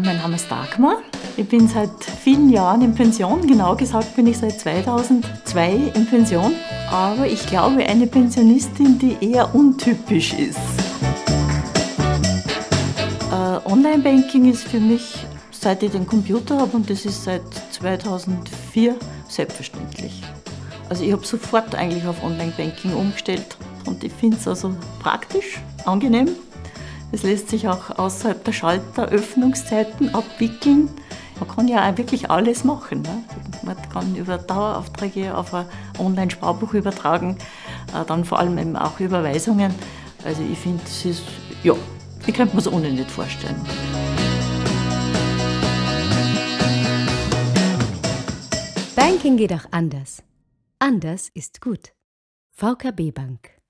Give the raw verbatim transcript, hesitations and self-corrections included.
Mein Name ist Dagmar. Ich bin seit vielen Jahren in Pension. Genau gesagt bin ich seit zweitausendzwei in Pension. Aber ich glaube, eine Pensionistin, die eher untypisch ist. Äh, Online-Banking ist für mich, seit ich den Computer habe, und das ist seit zweitausendvier, selbstverständlich. Also ich habe sofort eigentlich auf Online-Banking umgestellt und ich finde es also praktisch, angenehm. Es lässt sich auch außerhalb der Schalteröffnungszeiten abwickeln. Man kann ja auch wirklich alles machen. Ne? Man kann über Daueraufträge auf ein Online-Sparbuch übertragen, dann vor allem eben auch Überweisungen. Also ich finde, es ist, ja, ich könnte mir es ohne nicht vorstellen. Banking geht auch anders. Anders ist gut. V K B Bank.